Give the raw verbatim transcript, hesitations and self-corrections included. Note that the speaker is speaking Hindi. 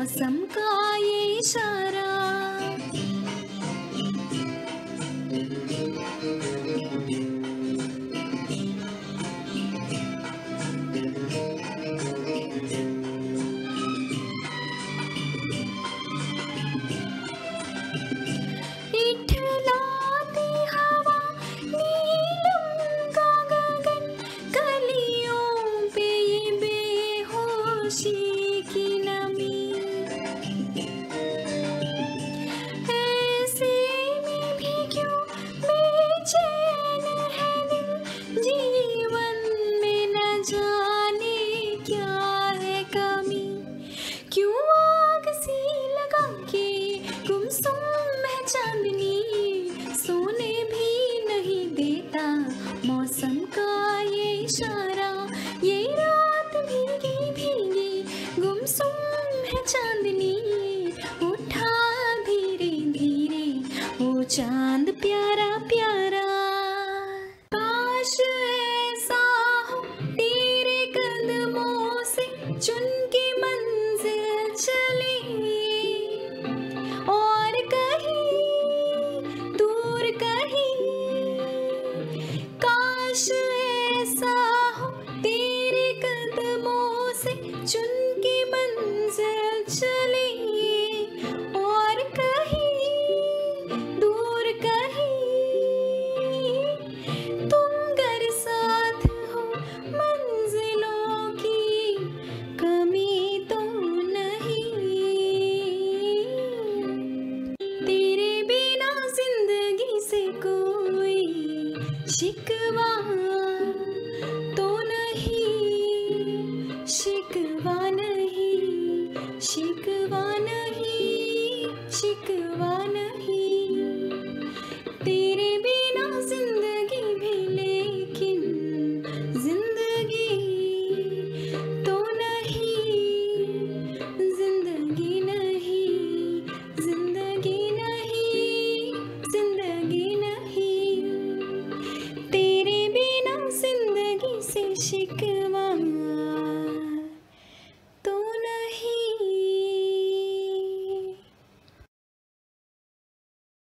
मौसम का ये इशारा। इठलाती हवा, नीलम का गगन, कलियों पे ये बेहोशी की नमी। ऐसे में भी क्यों बेचैन है दिल, जीवन में न जाने क्या है कमी। क्यों आग सी लगा के गुमसुम है चांदनी, सोने भी नहीं देता मौसम का ये इशारा। ये रात भीगी भीगी गुमसुम है चांदनी, उठा धीरे धीरे वो चांद प्यारा प्यारा। काश ऐसा हो तेरे कदमों से चुन के मंजिल चले, और कहीं दूर कहीं। काश ऐसा हो तेरे कदमों से चुन के मंजिल चले, और कहीं दूर कहीं। तुम अगर साथ हो मंजिलों की कमी तो नहीं। तेरे बिना जिंदगी से कोई शिकवा तो नहीं, शिकवा नहीं, शिकवा नहीं, शिकवा नहीं। तेरे बिना जिंदगी भी लेकिन जिंदगी तो नहीं, जिंदगी नहीं, जिंदगी नहीं, जिंदगी नहीं। तेरे बिना जिंदगी से शिकवा